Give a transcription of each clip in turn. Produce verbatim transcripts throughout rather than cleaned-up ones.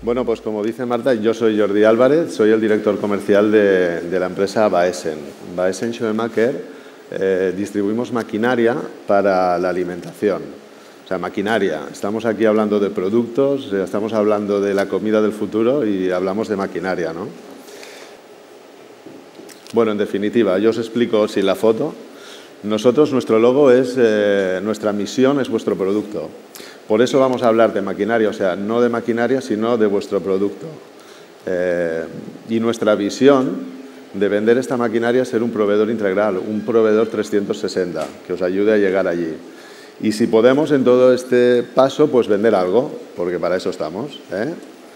Bueno, pues como dice Marta, yo soy Jordi Álvarez, soy el director comercial de, de la empresa Baesen. Baesen Schoemaker eh, distribuimos maquinaria para la alimentación. O sea, maquinaria. Estamos aquí hablando de productos, estamos hablando de la comida del futuro y hablamos de maquinaria, ¿no? Bueno, en definitiva, yo os explico sin la foto. Nosotros, nuestro logo es, eh, nuestra misión es vuestro producto. Por eso vamos a hablar de maquinaria, o sea, no de maquinaria, sino de vuestro producto. Eh, y nuestra visión de vender esta maquinaria es ser un proveedor integral, un proveedor trescientos sesenta, que os ayude a llegar allí. Y si podemos en todo este paso, pues vender algo, porque para eso estamos, ¿eh?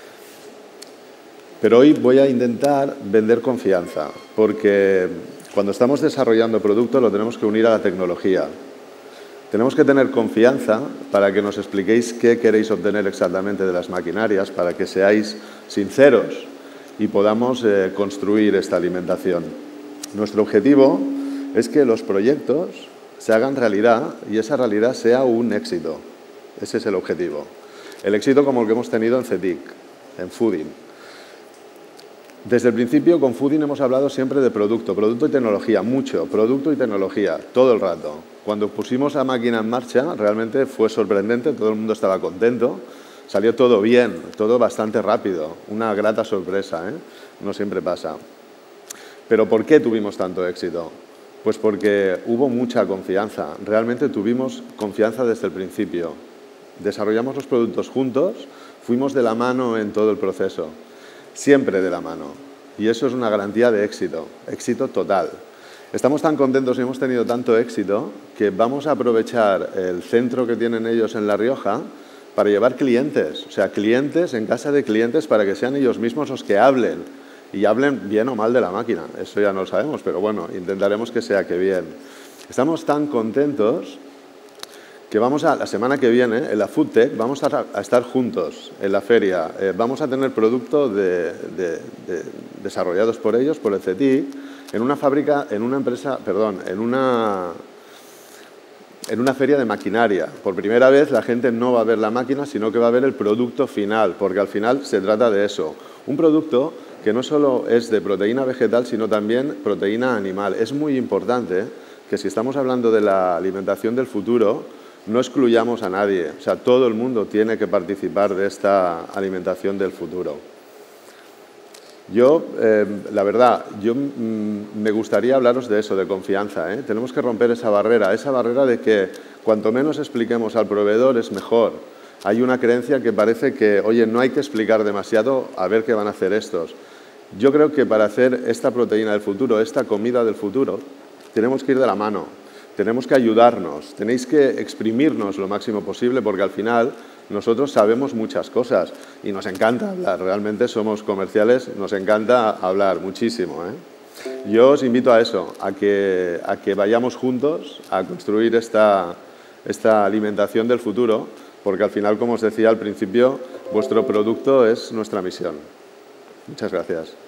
Pero hoy voy a intentar vender confianza, porque cuando estamos desarrollando producto lo tenemos que unir a la tecnología. Tenemos que tener confianza para que nos expliquéis qué queréis obtener exactamente de las maquinarias, para que seáis sinceros y podamos eh, construir esta alimentación. Nuestro objetivo es que los proyectos se hagan realidad y esa realidad sea un éxito. Ese es el objetivo. El éxito como el que hemos tenido en C E T I C, en Fooding. Desde el principio con Fooding hemos hablado siempre de producto, producto y tecnología, mucho, producto y tecnología, todo el rato. Cuando pusimos la máquina en marcha realmente fue sorprendente, todo el mundo estaba contento, salió todo bien, todo bastante rápido, una grata sorpresa, ¿eh? No siempre pasa. Pero ¿por qué tuvimos tanto éxito? Pues porque hubo mucha confianza, realmente tuvimos confianza desde el principio. Desarrollamos los productos juntos, fuimos de la mano en todo el proceso. Siempre de la mano. Y eso es una garantía de éxito, éxito total. Estamos tan contentos y hemos tenido tanto éxito que vamos a aprovechar el centro que tienen ellos en La Rioja para llevar clientes, o sea, clientes en casa de clientes para que sean ellos mismos los que hablen y hablen bien o mal de la máquina. Eso ya no lo sabemos, pero bueno, intentaremos que sea que bien. Estamos tan contentos que vamos a, la semana que viene, en la FoodTech, vamos a, a estar juntos en la feria. Eh, vamos a tener productos de, de, de, desarrollados por ellos, por el C E T I C, en una fábrica, en una empresa, perdón, en una, en una feria de maquinaria. Por primera vez la gente no va a ver la máquina, sino que va a ver el producto final, porque al final se trata de eso. Un producto que no solo es de proteína vegetal, sino también proteína animal. Es muy importante que si estamos hablando de la alimentación del futuro, no excluyamos a nadie, o sea, todo el mundo tiene que participar de esta alimentación del futuro. Yo, eh, la verdad, yo mm, me gustaría hablaros de eso, de confianza, ¿eh? Tenemos que romper esa barrera, esa barrera de que cuanto menos expliquemos al proveedor es mejor. Hay una creencia que parece que, oye, no hay que explicar demasiado a ver qué van a hacer estos. Yo creo que para hacer esta proteína del futuro, esta comida del futuro, tenemos que ir de la mano. Tenemos que ayudarnos, tenéis que exprimirnos lo máximo posible porque al final nosotros sabemos muchas cosas y nos encanta hablar, realmente somos comerciales, nos encanta hablar muchísimo, ¿eh? Yo os invito a eso, a que, a que vayamos juntos a construir esta, esta alimentación del futuro porque al final, como os decía al principio, vuestro producto es nuestra misión. Muchas gracias.